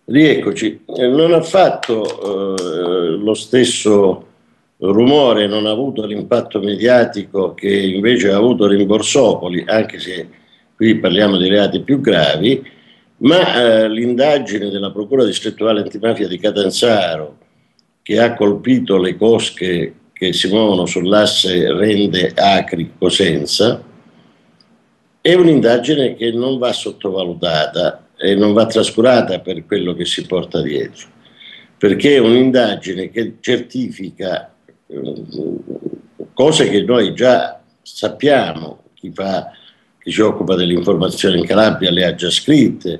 Rieccoci. Non ha fatto lo stesso rumore, non ha avuto l'impatto mediatico che invece ha avuto Rimborsopoli, anche se qui parliamo di reati più gravi, ma l'indagine della Procura distrettuale antimafia di Catanzaro, che ha colpito le cosche che si muovono sull'asse Rende-Acri-Cosenza, è un'indagine che non va sottovalutata e non va trascurata per quello che si porta dietro, perché è un'indagine che certifica cose che noi già sappiamo, chi si occupa dell'informazione in Calabria le ha già scritte,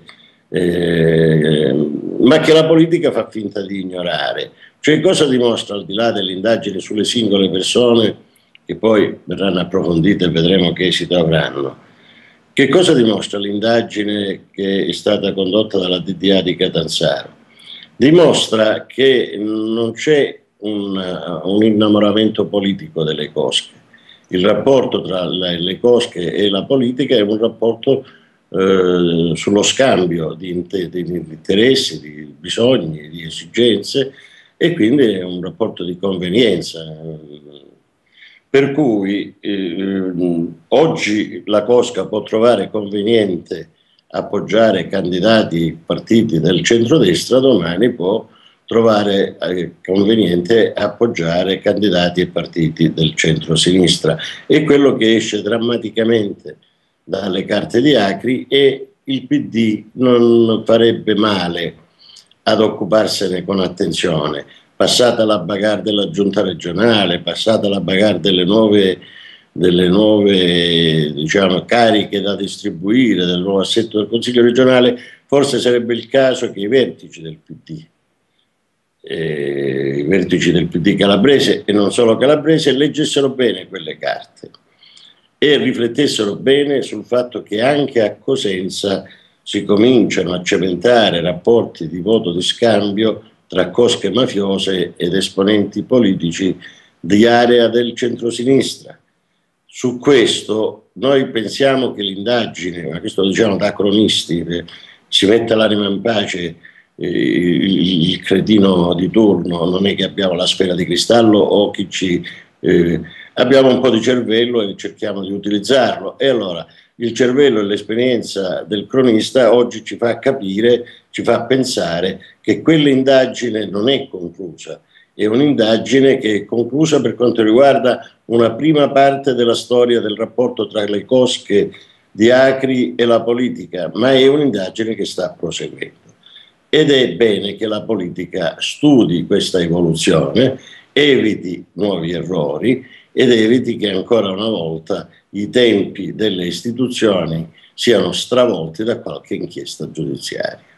ma che la politica fa finta di ignorare. Cioè, cosa dimostra, al di là delle indagini sulle singole persone, che poi verranno approfondite e vedremo che esito avranno? Che cosa dimostra l'indagine che è stata condotta dalla DDA di Catanzaro? Dimostra che non c'è un innamoramento politico delle cosche. Il rapporto tra le cosche e la politica è un rapporto sullo scambio di interessi, di bisogni, di esigenze, e quindi è un rapporto di convenienza. Per cui oggi la Cosca può trovare conveniente appoggiare candidati partiti del centrodestra, domani può trovare conveniente appoggiare candidati e partiti del centro-sinistra. E quello che esce drammaticamente dalle carte di Acri, e il PD non farebbe male ad occuparsene con attenzione. Passata la bagarre della giunta regionale, passata la bagarre delle nuove diciamo, cariche da distribuire, del nuovo assetto del Consiglio regionale, forse sarebbe il caso che i vertici del PD calabrese, e non solo calabrese, leggessero bene quelle carte e riflettessero bene sul fatto che anche a Cosenza si cominciano a cementare rapporti di voto di scambio tra cosche mafiose ed esponenti politici di area del centrosinistra. Su questo noi pensiamo che l'indagine, ma questo lo diciamo da cronisti, si metta l'anima in pace il cretino di turno, non è che abbiamo la sfera di cristallo o chi abbiamo un po' di cervello e cerchiamo di utilizzarlo. E allora il cervello e l'esperienza del cronista oggi ci fa capire, ci fa pensare che quell'indagine non è conclusa, è un'indagine che è conclusa per quanto riguarda una prima parte della storia del rapporto tra le cosche di Acri e la politica, ma è un'indagine che sta proseguendo. Ed è bene che la politica studi questa evoluzione, eviti nuovi errori ed eviti che ancora una volta i tempi delle istituzioni siano stravolti da qualche inchiesta giudiziaria.